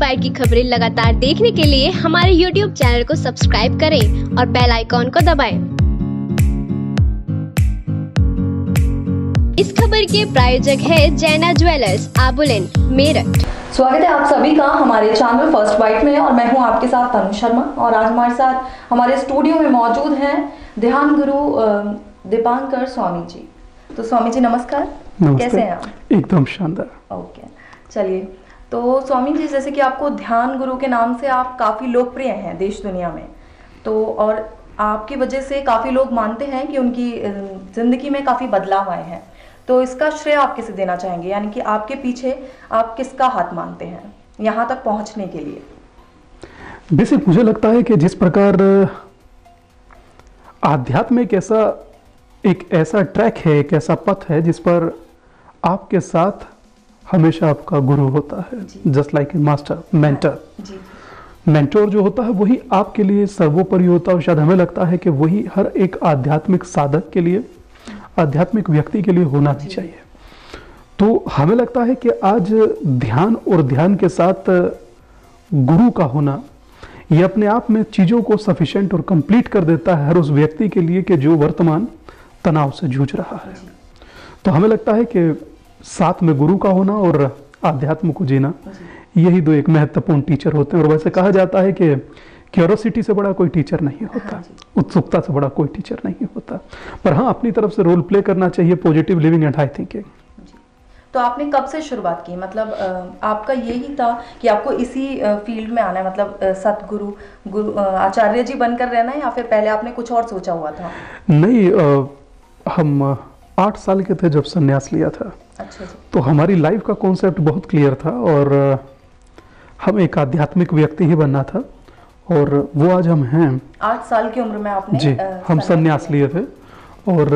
Inspire की खबरें लगातार देखने के लिए हमारे YouTube चैनल को सब्सक्राइब करें और बेल आइकॉन को दबाएं। इस खबर के प्रायोजक है जैना ज्वेलर्स, आबुलेन, मेरठ। स्वागत है आप सभी का हमारे चैनल फर्स्ट बाइट में और मैं हूं आपके साथ तनु शर्मा। और आज हमारे साथ हमारे स्टूडियो में मौजूद हैं ध्यान गुरु दीपांकर स्वामी जी। तो स्वामी जी नमस्कार। कैसे हैं आप? एकदम शानदार। ओके, चलिए। तो स्वामी जी, जैसे कि आपको ध्यान गुरु के नाम से आप काफ़ी लोकप्रिय हैं देश दुनिया में, तो और आपकी वजह से काफ़ी लोग मानते हैं कि उनकी ज़िंदगी में काफ़ी बदलाव आए हैं। तो इसका श्रेय आप किसे देना चाहेंगे, यानी कि आपके पीछे आप किसका हाथ मानते हैं यहाँ तक पहुँचने के लिए? बेसिक मुझे लगता है कि जिस प्रकार आध्यात्म एक ऐसा ट्रैक है, एक ऐसा पथ है जिस पर आपके साथ हमेशा आपका गुरु होता है, just like a master, mentor. Mentor जो होता है वही आपके लिए सर्वोपरि होता है और शायद हमें लगता है कि वही हर एक आध्यात्मिक साधक के लिए, आध्यात्मिक व्यक्ति के लिए होना भी चाहिए। तो हमें लगता है कि आज ध्यान और ध्यान के साथ गुरु का होना ये अपने आप में चीज़ों को सफिशिएंट और कंप्लीट कर देता है हर उस व्यक्ति के लिए कि जो वर्तमान तनाव से जूझ रहा है। तो हमें लगता है कि साथ में गुरु का होना और आध्यात्म को जीना, यही दो एक महत्वपूर्ण टीचर होते हैं। और वैसे कहा जाता है कि क्यूरोसिटी से बड़ा कोई टीचर नहीं होता, उत्सुकता से बड़ा कोई टीचर नहीं होता। पर हाँ, अपनी तरफ से रोल प्ले करना चाहिए, positive living and high thinking. तो आपने कब से शुरुआत की? मतलब आपका यही था कि आपको इसी फील्ड में आना है, मतलब सतगुरु आचार्य जी बनकर रहना है, या फिर पहले आपने कुछ और सोचा हुआ था? नहीं, हम 8 साल के थे जब संन्यास लिया था। अच्छा जी। तो हमारी लाइफ का कॉन्सेप्ट बहुत क्लियर था और हम एक आध्यात्मिक व्यक्ति ही बनना था और वो आज हम हैं। 8 साल की उम्र में आपने जी हम संन्यास लिए थे और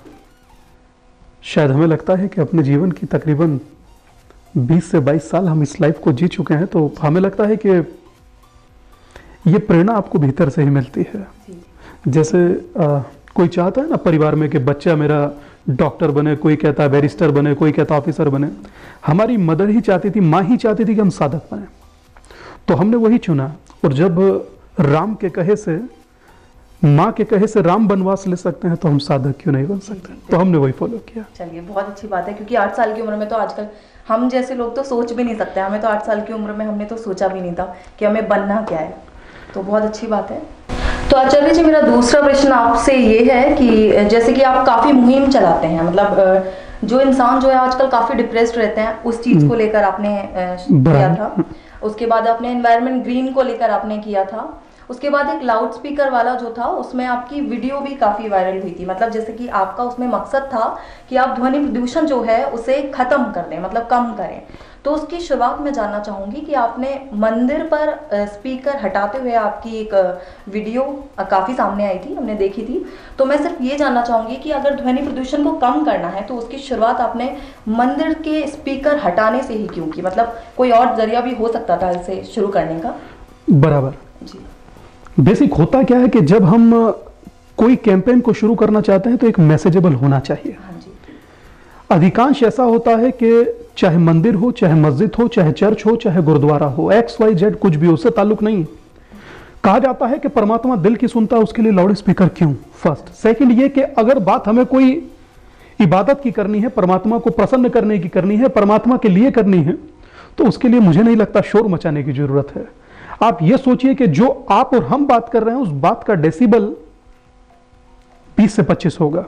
शायद हमें लगता है कि अपने जीवन की तकरीबन 20 से 22 साल हम इस लाइफ को जी चुके हैं। तो हमें लगता है कि ये प्रेरणा आपको भीतर से ही मिलती है। जैसे कोई चाहता है ना परिवार में कि बच्चा मेरा डॉक्टर बने, कोई कहता है बैरिस्टर बने, कोई कहता ऑफिसर बने। हमारी मदर ही चाहती थी, माँ ही चाहती थी कि हम साधक बने, तो हमने वही चुना। और जब राम के कहे से, माँ के कहे से राम वनवास ले सकते हैं तो हम साधक क्यों नहीं बन सकते? तो हमने वही फॉलो किया। चलिए, बहुत अच्छी बात है, क्योंकि 8 साल की उम्र में तो आजकल हम जैसे लोग तो सोच भी नहीं सकते। हमें तो 8 साल की उम्र में हमने तो सोचा भी नहीं था कि हमें बनना क्या है। तो बहुत अच्छी बात है। तो आचार्य जी, मेरा दूसरा प्रश्न आपसे ये है कि जैसे कि आप काफ़ी मुहिम चलाते हैं, मतलब जो इंसान जो है आजकल काफ़ी डिप्रेस्ड रहते हैं, उस चीज़ को लेकर आपने किया था। उसके बाद आपने एनवायरनमेंट ग्रीन को लेकर आपने किया था। उसके बाद एक लाउड स्पीकर वाला जो था, उसमें आपकी वीडियो भी काफ़ी वायरल हुई थी। मतलब जैसे कि आपका उसमें मकसद था कि आप ध्वनि प्रदूषण जो है उसे ख़त्म कर दें, मतलब कम करें। तो उसकी शुरुआत में जानना चाहूँगी कि आपने मंदिर पर स्पीकर हटाते हुए आपकी एक वीडियो काफ़ी सामने आई थी, हमने देखी थी। तो मैं सिर्फ ये जानना चाहूँगी कि अगर ध्वनि प्रदूषण को कम करना है तो उसकी शुरुआत आपने मंदिर के स्पीकर हटाने से ही क्यों की? मतलब कोई और जरिया भी हो सकता था इसे शुरू करने का? बराबर जी। बेसिक होता क्या है कि जब हम कोई कैंपेन को शुरू करना चाहते हैं तो एक मैसेजेबल होना चाहिए। हाँ जी। अधिकांश ऐसा होता है कि चाहे मंदिर हो, चाहे मस्जिद हो, चाहे चर्च हो, चाहे गुरुद्वारा हो, XYZ कुछ भी, उससे ताल्लुक नहीं। कहा जाता है कि परमात्मा दिल की सुनता है, उसके लिए लाउड स्पीकर क्यों? फर्स्ट। सेकंड ये कि अगर बात हमें कोई इबादत की करनी है, परमात्मा को प्रसन्न करने की करनी है, परमात्मा के लिए करनी है, तो उसके लिए मुझे नहीं लगता शोर मचाने की जरूरत है। आप ये सोचिए कि जो आप और हम बात कर रहे हैं उस बात का डेसिबल 20 से 25 होगा।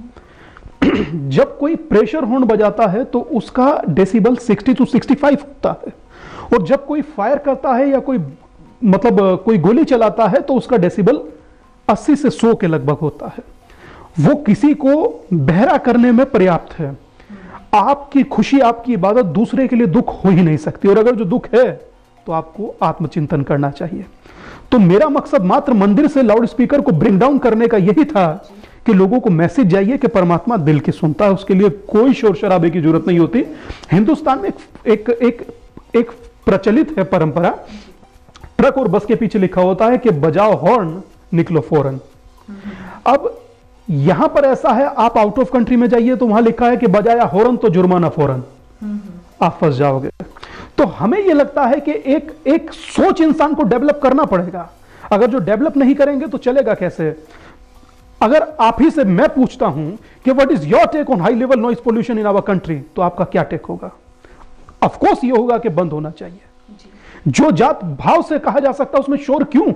जब कोई प्रेशर हॉर्न बजाता है तो उसका डेसिबल 60 to 65 होता है। और जब कोई फायर करता है या कोई कोई गोली चलाता है तो उसका डेसिबल 80 से 100 के लगभग होता है। वो किसी को बहरा करने में पर्याप्त है। आपकी खुशी, आपकी इबादत दूसरे के लिए दुख हो ही नहीं सकती। और अगर जो दुख है तो आपको आत्मचिंतन करना चाहिए। तो मेरा मकसद मात्र मंदिर से लाउड स्पीकर को ब्रिंग डाउन करने का यही था कि लोगों को मैसेज जाइए कि परमात्मा दिल की सुनता है, उसके लिए कोई शोर शराबे की जरूरत नहीं होती। हिंदुस्तान में एक प्रचलित है परंपरा, ट्रक और बस के पीछे लिखा होता है कि बजाओ हॉर्न निकलो फौरन। अब यहां पर ऐसा है, आप आउट ऑफ कंट्री में जाइए तो वहां लिखा है कि बजाया हॉर्न तो जुर्माना फौरन, आप फंस जाओगे। तो हमें यह लगता है कि एक सोच इंसान को डेवलप करना पड़ेगा। अगर जो डेवलप नहीं करेंगे तो चलेगा कैसे? अगर आप ही से मैं पूछता हूं कि what is your take on high level noise pollution in our country, तो आपका क्या टेक होगा? ऑफ कोर्स ये होगा कि बंद होना चाहिए। जो जात भाव से कहा जा सकता है उसमें शोर क्यों?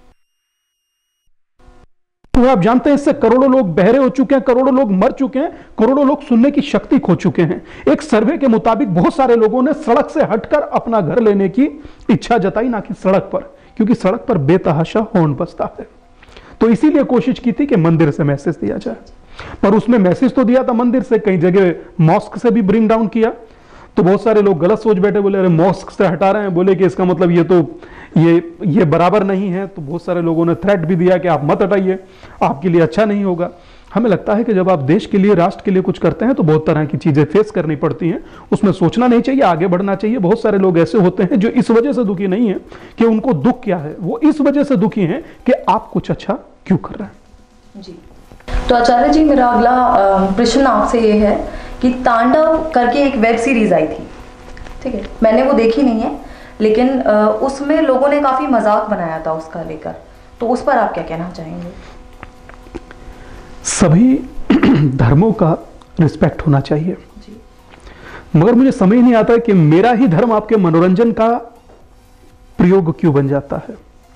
तो आप जानते हैं इससे करोड़ों लोग बहरे हो चुके हैं, करोड़ों लोग मर चुके हैं, करोड़ों लोग सुनने की शक्ति खो चुके हैं। एक सर्वे के मुताबिक बहुत सारे लोगों ने सड़क से हटकर अपना घर लेने की इच्छा जताई, ना कि सड़क पर, क्योंकि सड़क पर बेतहाशा हॉर्न बजता है। तो इसीलिए कोशिश की थी कि मंदिर से मैसेज दिया जाए, पर उसमें मैसेज तो दिया था मंदिर से, कई जगह मॉस्क से भी ब्रिंग डाउन किया। तो बहुत सारे लोग गलत सोच बैठे, बोले अरे मॉस्क से हटा रहे हैं, बोले कि इसका मतलब ये बराबर नहीं है। तो बहुत सारे लोगों ने थ्रेट भी दिया कि आप मत हटाइए, आपके लिए अच्छा नहीं होगा। हमें लगता है कि जब आप देश के लिए, राष्ट्र के लिए कुछ करते हैं तो बहुत तरह की चीजें फेस करनी पड़ती हैं, उसमें सोचना नहीं चाहिए, आगे बढ़ना चाहिए। बहुत सारे लोग ऐसे होते हैं जो इस वजह से दुखी नहीं है कि उनको दुख क्या है, वो इस वजह से दुखी हैं कि आप कुछ अच्छा क्यों कर रहे हैं। जी, तो आचार्य जी मेरा अगला प्रश्न आपसे ये है कि तांडव करके एक वेब सीरीज आई थी, ठीक है, मैंने वो देखी नहीं है, लेकिन उसमें लोगों ने काफी मजाक बनाया था उसका लेकर, तो उस पर आप क्या कहना चाहेंगे? सभी धर्मों का रिस्पेक्ट होना चाहिए जी। मगर मुझे समझ नहीं आता कि मेरा ही धर्म आपके मनोरंजन का प्रयोग क्यों बन जाता है।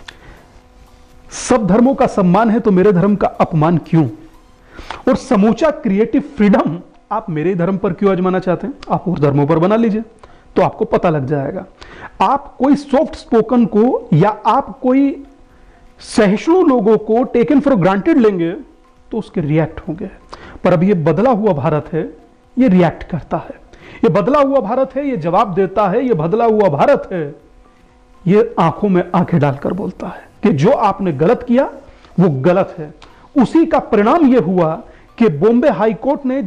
सब धर्मों का सम्मान है तो मेरे धर्म का अपमान क्यों? और समूचा क्रिएटिव फ्रीडम आप मेरे धर्म पर क्यों आजमाना चाहते हैं? आप और धर्मों पर बना लीजिए, तो आपको पता लग जाएगा। आप कोई सॉफ्ट स्पोकन को या आप कोई सहिष्णु लोगों को टेकन फॉर ग्रांटेड लेंगे तो उसके रिएक्ट होंगे। पर अब ये बदला हुआ भारत है, ये रिएक्ट करता है। ये बदला हुआ भारत है, ये जवाब देता है। ये बदला हुआ भारत है, ये आंखों में आंखें डालकर बोलता है कि जो आपने गलत किया वो गलत है। उसी का परिणाम यह हुआ कि बॉम्बे हाई कोर्ट ने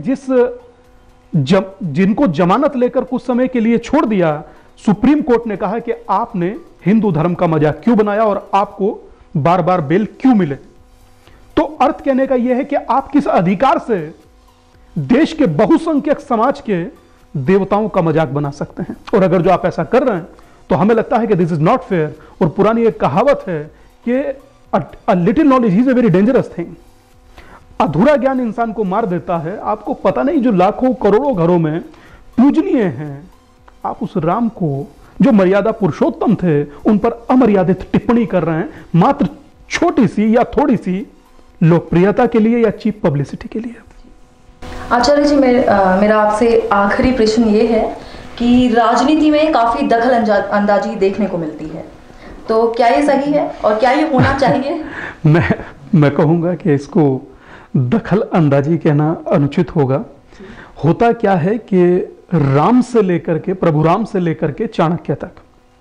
जिनको जमानत लेकर कुछ समय के लिए छोड़ दिया, सुप्रीम कोर्ट ने कहा कि आपने हिंदू धर्म का मजाक क्यों बनाया और आपको बार बार बेल क्यों मिले। तो अर्थ कहने का यह है कि आप किस अधिकार से देश के बहुसंख्यक समाज के देवताओं का मजाक बना सकते हैं? और अगर जो आप ऐसा कर रहे हैं तो हमें लगता है कि दिस इज नॉट फेयर। और पुरानी एक कहावत है कि a little knowledge is a very dangerous thing. अधूरा ज्ञान इंसान को मार देता है। आपको पता नहीं जो लाखों करोड़ों घरों में पूजनीय हैं, आप उस राम को जो मर्यादा पुरुषोत्तम थे उन पर अमर्यादित टिप्पणी कर रहे हैं, मात्र छोटी सी या थोड़ी सी लोकप्रियता के लिए या चीप पब्लिसिटी के लिए। आचार्य जी मेरा आपसे आखिरी प्रश्न ये है कि राजनीति में काफी दखल अंदाजी देखने को मिलती है, तो क्या ये सही है और क्या ये होना चाहिए? मैं कहूंगा कि इसको दखल अंदाजी कहना अनुचित होगा। होता क्या है कि राम से लेकर के, प्रभु राम से लेकर के चाणक्य तक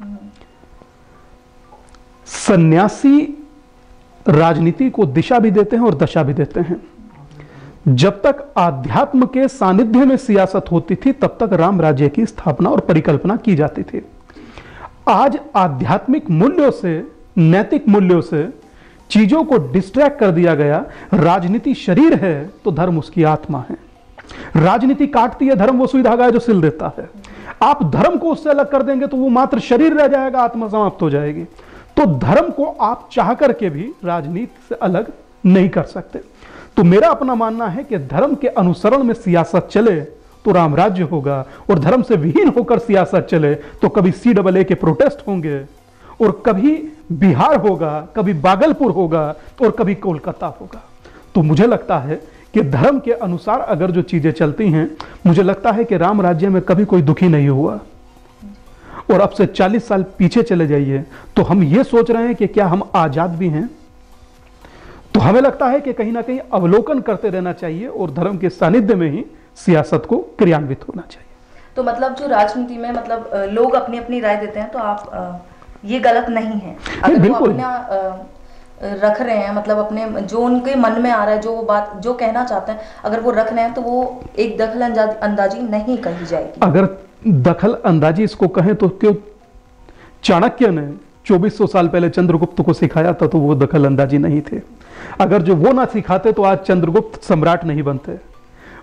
सन्यासी राजनीति को दिशा भी देते हैं और दशा भी देते हैं। जब तक आध्यात्म के सानिध्य में सियासत होती थी तब तक राम राज्य की स्थापना और परिकल्पना की जाती थी। आज आध्यात्मिक मूल्यों से, नैतिक मूल्यों से चीजों को डिस्ट्रैक्ट कर दिया गया। राजनीति शरीर है तो धर्म उसकी आत्मा है। राजनीति काटती है, धर्म वो सुई धागा है जो सिल देता है। आप धर्म को उससे अलग कर देंगे तो वो मात्र शरीर रह जाएगा, आत्मा समाप्त हो जाएगी। तो धर्म को आप चाह करके भी राजनीति से अलग नहीं कर सकते। तो मेरा अपना मानना है कि धर्म के अनुसरण में सियासत चले तो राम राज्य होगा, और धर्म से विहीन होकर सियासत चले तो कभी CAA के प्रोटेस्ट होंगे, और कभी बिहार होगा, कभी भागलपुर होगा, और कभी कोलकाता होगा। तो मुझे लगता है कि धर्म के अनुसार अगर जो चीजें चलती हैं, मुझे लगता है कि राम राज्य में कभी कोई दुखी नहीं हुआ। और अब से 40 साल पीछे चले जाइए तो हम ये सोच रहे हैं कि क्या हम आजाद भी हैं? तो हमें लगता है कि कहीं ना कहीं अवलोकन करते रहना चाहिए और धर्म के सानिध्य में ही सियासत को क्रियान्वित होना चाहिए। तो मतलब जो राजनीति में मतलब लोग अपनी अपनी राय देते हैं, तो आप ये गलत नहीं है अगर वो अपना रख रहे हैं, मतलब अपने जो उनके मन में आ रहा है, जो बात जो कहना चाहते हैं अगर वो रख रहे हैं तो वो एक दखल अंदाजी नहीं कही जाएगी। अगर दखल अंदाजी इसको कहें तो क्यों चाणक्य ने 2400 साल पहले चंद्रगुप्त को सिखाया था तो वो दखल अंदाजी नहीं थे। अगर जो वो ना सिखाते तो आज चंद्रगुप्त सम्राट नहीं बनते।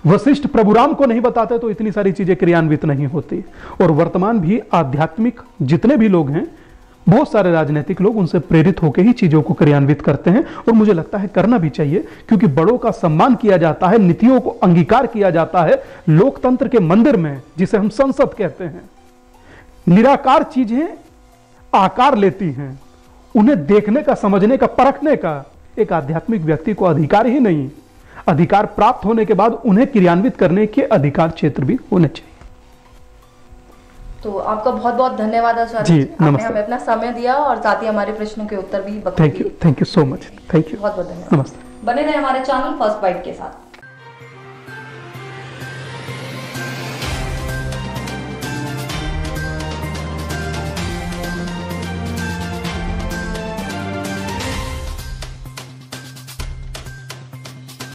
वशिष्ठ प्रभुराम को नहीं बताते तो इतनी सारी चीजें क्रियान्वित नहीं होती। और वर्तमान भी आध्यात्मिक जितने भी लोग हैं, बहुत सारे राजनीतिक लोग उनसे प्रेरित होकर ही चीजों को क्रियान्वित करते हैं, और मुझे लगता है करना भी चाहिए, क्योंकि बड़ों का सम्मान किया जाता है, नीतियों को अंगीकार किया जाता है। लोकतंत्र के मंदिर में, जिसे हम संसद कहते हैं, निराकार चीजें आकार लेती हैं। उन्हें देखने का, समझने का, परखने का एक आध्यात्मिक व्यक्ति को अधिकार ही नहीं। अधिकार प्राप्त होने के बाद उन्हें क्रियान्वित करने के अधिकार क्षेत्र भी होने चाहिए। तो आपका बहुत बहुत धन्यवाद आचार्य जी, आपने हमें अपना समय दिया और साथ ही हमारे प्रश्नों के उत्तर भी बता दिए। Thank you so much. Thank you, बहुत बहुत धन्यवाद। नमस्ते। बने रहे हमारे चैनल फर्स्ट बाइट के साथ।